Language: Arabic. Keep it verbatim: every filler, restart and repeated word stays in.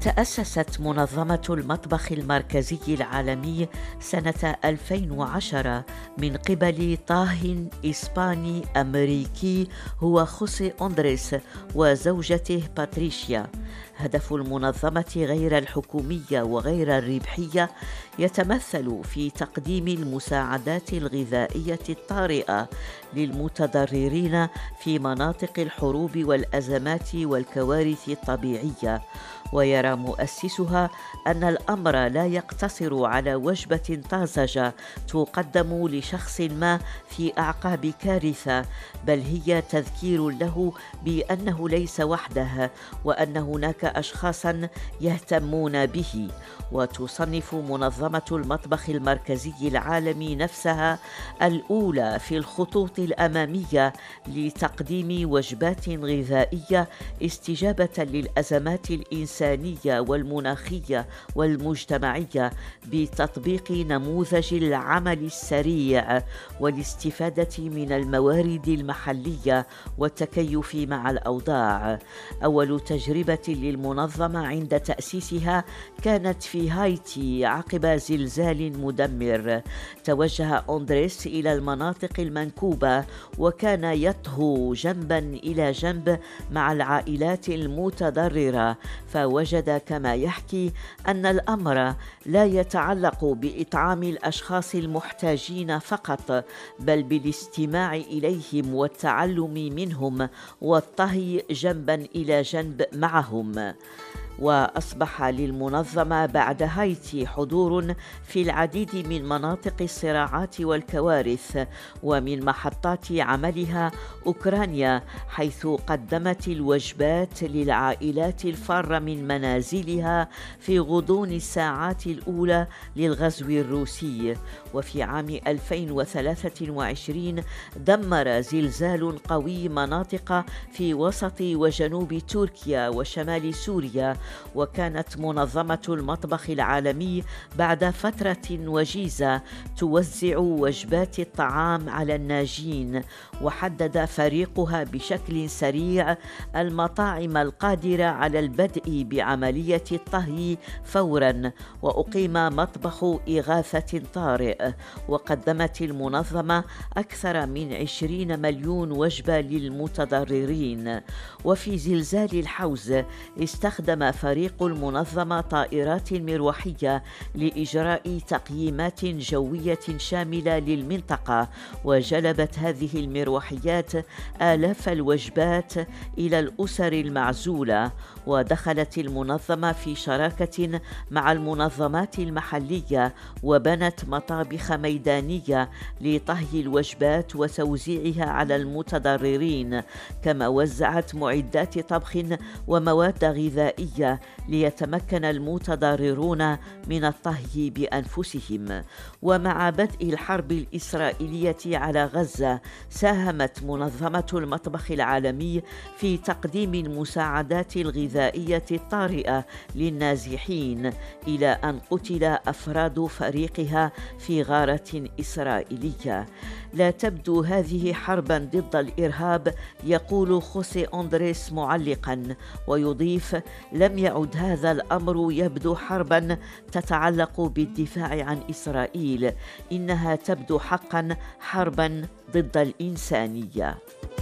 تأسست منظمة المطبخ المركزي العالمي سنة ألفين وعشرة من قبل طاهٍ إسباني أمريكي هو خوسيه أندريس وزوجته باتريشيا. هدف المنظمة غير الحكومية وغير الربحية يتمثل في تقديم المساعدات الغذائية الطارئة للمتضررين في مناطق الحروب والأزمات والكوارث الطبيعية. ويرى مؤسسها أن الأمر لا يقتصر على وجبة طازجة تقدم لشخص ما في أعقاب كارثة، بل هي تذكير له بأنه ليس وحده وأن هناك أشخاصا يهتمون به. وتصنف منظمة المطبخ المركزي العالمي نفسها الأولى في الخطوط الأمامية لتقديم وجبات غذائية استجابة للأزمات الإنسانية والمناخية والمجتمعية بتطبيق نموذج العمل السريع والاستفادة من الموارد المحلية والتكيف مع الأوضاع. أول تجربة للمنظمة عند تأسيسها كانت في هايتي عقب زلزال مدمر. توجه أندريس إلى المناطق المنكوبة وكان يطهو جنبا إلى جنب مع العائلات المتضررة، فوجد كما يحكي أن الأمر لا يتعلق بإطعام الأشخاص المحتاجين فقط، بل بالاستماع إليهم والتعلم منهم والطهي جنبا إلى جنب معهم. وأصبح للمنظمة بعد هايتي حضور في العديد من مناطق الصراعات والكوارث، ومن محطات عملها أوكرانيا، حيث قدمت الوجبات للعائلات الفارة من منازلها في غضون الساعات الأولى للغزو الروسي. وفي عام ألفين وثلاثة وعشرين دمر زلزال قوي مناطق في وسط وجنوب تركيا وشمال سوريا، وكانت منظمة المطبخ العالمي بعد فترة وجيزة توزع وجبات الطعام على الناجين. وحدد فريقها بشكل سريع المطاعم القادرة على البدء بعملية الطهي فورا، وأقيم مطبخ إغاثة طارئ. وقدمت المنظمة أكثر من عشرين مليون وجبة للمتضررين. وفي زلزال الحوز استخدم فريق المنظمة طائرات مروحية لإجراء تقييمات جوية شاملة للمنطقة، وجلبت هذه المروحيات آلاف الوجبات إلى الأسر المعزولة. ودخلت المنظمة في شراكة مع المنظمات المحلية وبنت مطابخ ميدانية لطهي الوجبات وتوزيعها على المتضررين، كما وزعت معدات طبخ ومواد غذائية ليتمكن المتضررون من الطهي بأنفسهم. ومع بدء الحرب الإسرائيلية على غزة ساهمت منظمة المطبخ العالمي في تقديم المساعدات الغذائية الطارئة للنازحين، إلى أن قتل أفراد فريقها في غارة إسرائيلية. لا تبدو هذه حربا ضد الإرهاب، يقول خوسيه أندريس معلقا، ويضيف: لم يعد هذا الأمر يبدو حربا تتعلق بالدفاع عن إسرائيل، إنها تبدو حقا حربا ضد الإنسانية.